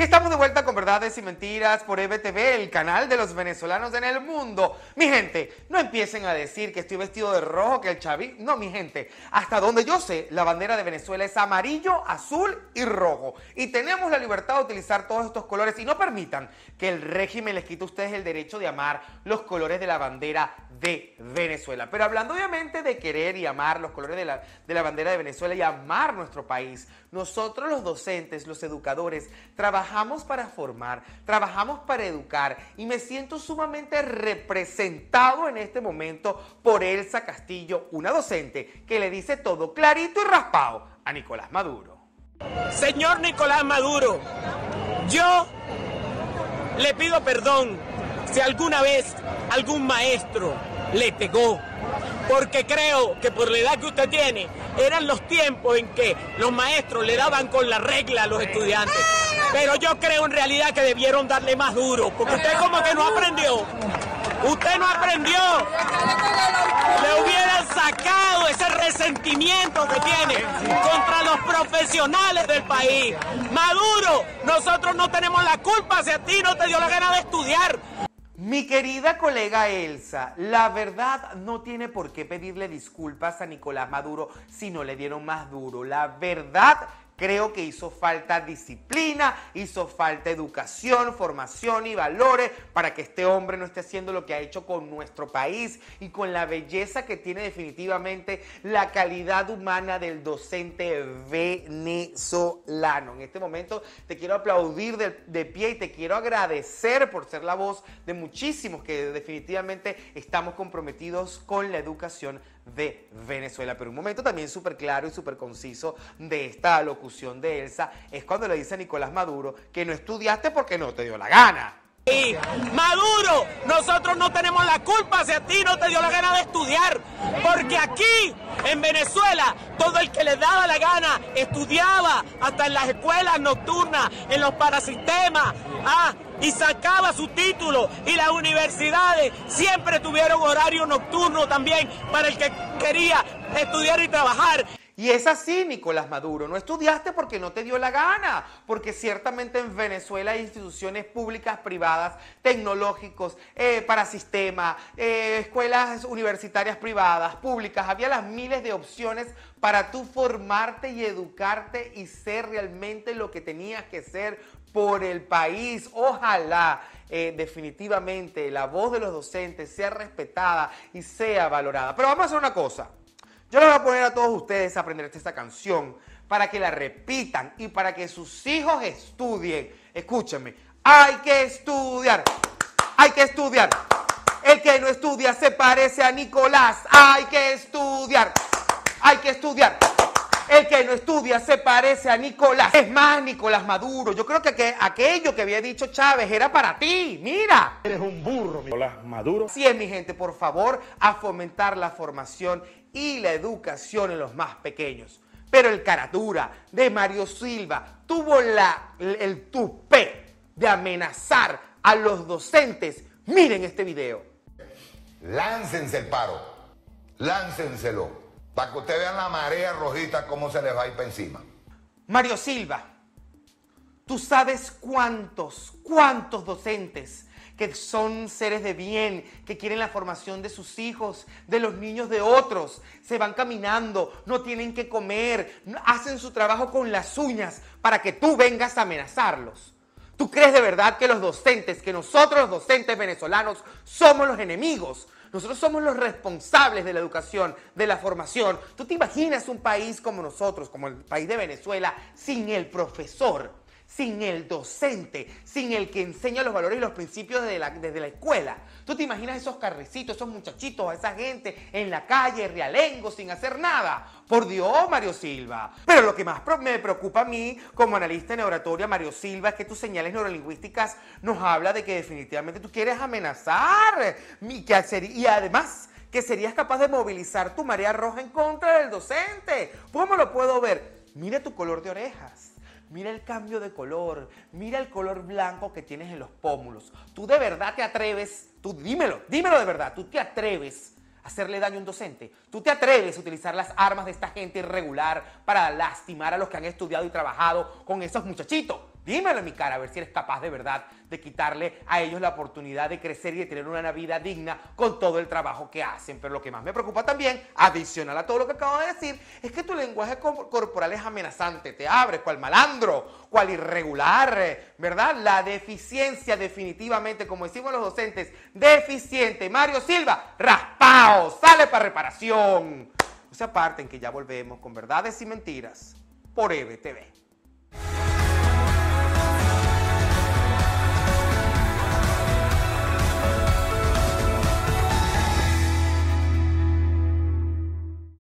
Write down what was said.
estamos de vuelta con Verdades y Mentiras por EBTV, el canal de los venezolanos en el mundo. Mi gente, no empiecen a decir que estoy vestido de rojo, que el chavismo... No, mi gente, hasta donde yo sé, la bandera de Venezuela es amarillo, azul y rojo. Y tenemos la libertad de utilizar todos estos colores y no permitan que el régimen les quite a ustedes el derecho de amar los colores de la bandera de Venezuela. Pero hablando obviamente de querer y amar los colores de la bandera de Venezuela y amar nuestro país, nosotros los docentes, los educadores, trabajamos para formar, trabajamos para educar y me siento sumamente representado en este momento por Elsa Castillo, una docente que le dice todo clarito y raspado a Nicolás Maduro. Señor Nicolás Maduro, yo le pido perdón si alguna vez algún maestro le pegó, porque creo que por la edad que usted tiene, eran los tiempos en que los maestros le daban con la regla a los estudiantes. Pero yo creo en realidad que debieron darle más duro, porque usted como que no aprendió. Usted no aprendió. Le hubieran sacado ese resentimiento que tiene contra los profesionales del país. Maduro, nosotros no tenemos la culpa si a ti no te dio la gana de estudiar. Mi querida colega Elsa, la verdad no tiene por qué pedirle disculpas a Nicolás Maduro si no le dieron más duro. La verdad creo que hizo falta disciplina, hizo falta educación, formación y valores para que este hombre no esté haciendo lo que ha hecho con nuestro país y con la belleza que tiene definitivamente la calidad humana del docente venezolano. En este momento te quiero aplaudir de pie y te quiero agradecer por ser la voz de muchísimos que definitivamente estamos comprometidos con la educación de Venezuela. Pero un momento también súper claro y súper conciso de esta locución de Elsa es cuando le dice a Nicolás Maduro que no estudiaste porque no te dio la gana. Maduro, nosotros no tenemos la culpa si a ti no te dio la gana de estudiar, porque aquí en Venezuela todo el que le daba la gana estudiaba, hasta en las escuelas nocturnas, en los parasistemas, y sacaba su título, y las universidades siempre tuvieron horario nocturno también para el que quería estudiar y trabajar. Y es así, Nicolás Maduro, no estudiaste porque no te dio la gana, porque ciertamente en Venezuela hay instituciones públicas, privadas, tecnológicos, parasistema, escuelas universitarias privadas, públicas, había las miles de opciones para tú formarte y educarte y ser realmente lo que tenías que ser por el país. Ojalá definitivamente la voz de los docentes sea respetada y sea valorada. Pero vamos a hacer una cosa. Yo les voy a poner a todos ustedes a aprender esta canción para que la repitan y para que sus hijos estudien. Escúchenme, hay que estudiar, hay que estudiar. El que no estudia se parece a Nicolás. Hay que estudiar, hay que estudiar. El que no estudia se parece a Nicolás. Es más, Nicolás Maduro, yo creo que aquello que había dicho Chávez era para ti. Mira. Eres un burro, Nicolás Maduro. Así es, mi gente, por favor, a fomentar la formación y la educación en los más pequeños. Pero el caratura de Mario Silva tuvo el tupé de amenazar a los docentes. Miren este video. Láncense el paro, láncenselo, para que ustedes vean la marea rojita cómo se les va a ir para encima. Mario Silva, ¿tú sabes cuántos docentes que son seres de bien, que quieren la formación de sus hijos, de los niños de otros, se van caminando, no tienen que comer, hacen su trabajo con las uñas para que tú vengas a amenazarlos? ¿Tú crees de verdad que los docentes, que nosotros los docentes venezolanos somos los enemigos? Nosotros somos los responsables de la educación, de la formación. ¿Tú te imaginas un país como nosotros, como el país de Venezuela, sin el profesor, sin el docente, sin el que enseña los valores y los principios desde la escuela? ¿Tú te imaginas esos carrecitos, esos muchachitos, a esa gente en la calle, realengo, sin hacer nada? Por Dios, Mario Silva. Pero lo que más me preocupa a mí, como analista en oratoria, Mario Silva, es que tus señales neurolingüísticas nos habla de que definitivamente tú quieres amenazar. Y además, que serías capaz de movilizar tu marea roja en contra del docente. ¿Cómo lo puedo ver? Mira tu color de orejas. Mira el cambio de color, mira el color blanco que tienes en los pómulos. ¿Tú de verdad te atreves? Tú dímelo de verdad, ¿tú te atreves a hacerle daño a un docente? ¿Tú te atreves a utilizar las armas de esta gente irregular para lastimar a los que han estudiado y trabajado con esos muchachitos? Dímelo en mi cara, a ver si eres capaz de verdad de quitarle a ellos la oportunidad de crecer y de tener una vida digna con todo el trabajo que hacen. Pero lo que más me preocupa también, adicional a todo lo que acabo de decir, es que tu lenguaje corporal es amenazante. Te abres cual malandro, cual irregular, ¿verdad? La deficiencia definitivamente, como decimos los docentes, deficiente. Mario Silva, raspao, sale para reparación. No se aparten que ya volvemos con verdades y mentiras por EVTV.